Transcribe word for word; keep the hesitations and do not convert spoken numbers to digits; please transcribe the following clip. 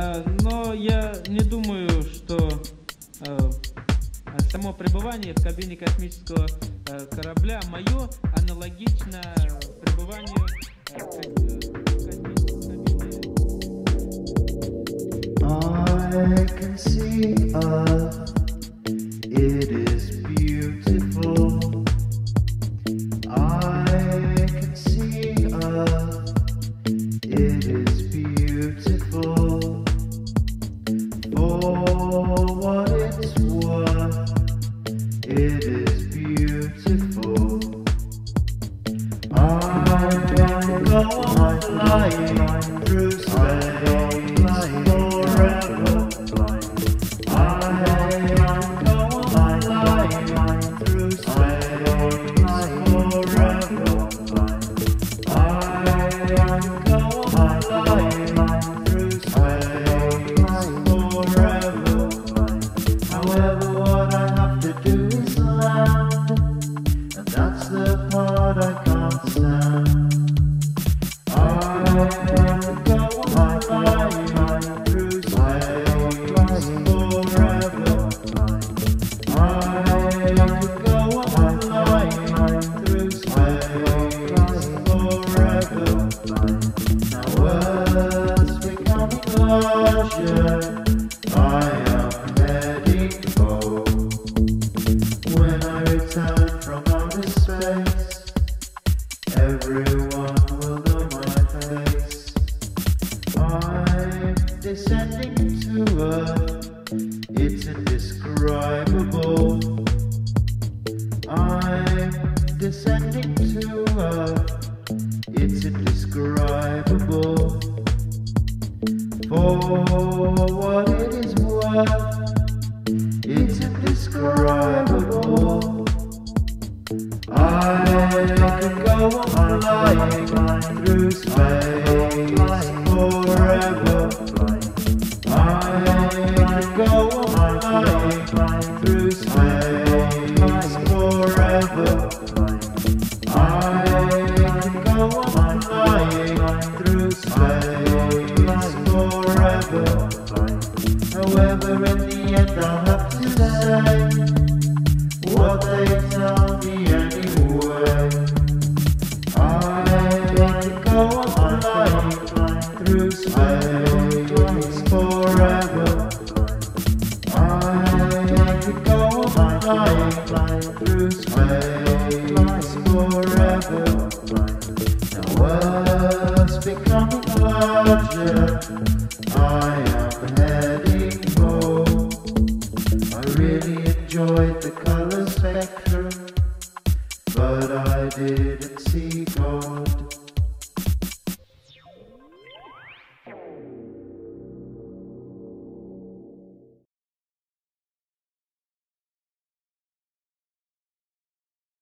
Э, но я не думаю, что э, само пребывание в кабине космического э, корабля мое аналогично пребыванию э, в космической кабине. I can see Earth, it is beautiful. I can see Earth, it is beautiful. For what it's worth, it is beautiful. I can go on flying through space forever. I can go on flying through space forever. I can go on flying through space forever. However, what I have to do is land, and that's the part I can't stand. I can go on flying through space forever. I can go on flying through space forever. Now Earth's becoming larger, I am heading home. When I return from outer space, everyone will know my face. I'm descending to Earth, it's indescribable. I'm descending to Earth, it's indescribable. For what it is worth, it's indescribable. I can go on flying through space forever. I can go on flying through space forever. I can go on flying through space forever. However, in the end I'll have to say what they tell me anyway. I can go on flying through space forever. I can go on flying through space forever. Now Earth's becoming larger, I am heading home. I really enjoyed the color spectrum, but I didn't see gold.